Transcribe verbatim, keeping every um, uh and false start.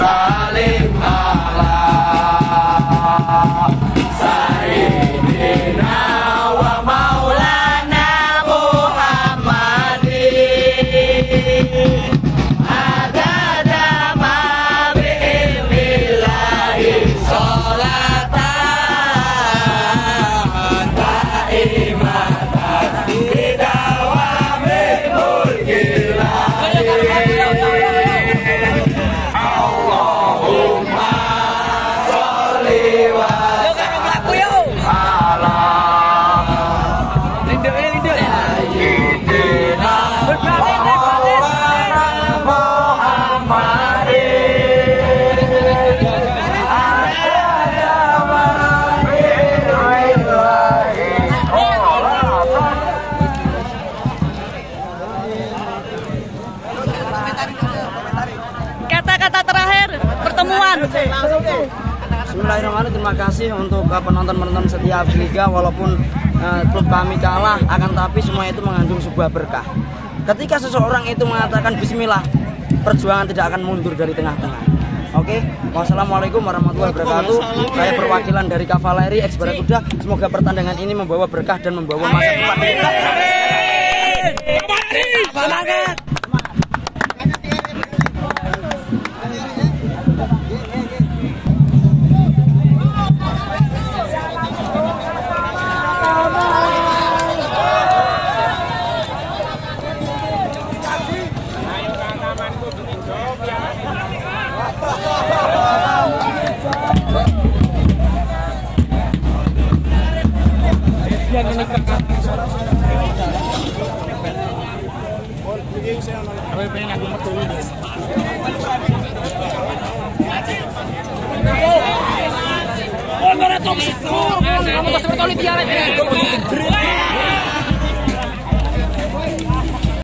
salim ala Sayyidina wa maulana Muhammadin adada ma bi'ilmillahi sholatan ta'imatan bidawamil mulkilahi Allahumma sholli wa Kata-kata terakhir pertemuan. Bismillahirrahmanirrahim. Terima kasih untuk penonton-penonton setia Liga. Walaupun uh, klub kami kalah, akan tapi semua itu mengandung sebuah berkah. Ketika seseorang itu mengatakan Bismillah, perjuangan tidak akan mundur dari tengah-tengah. Oke, wassalamualaikum warahmatullahi wabarakatuh. Saya perwakilan dari Kavaleri X Barakuda. Semoga pertandingan ini membawa berkah dan membawa masa depan. Semangat. Oh,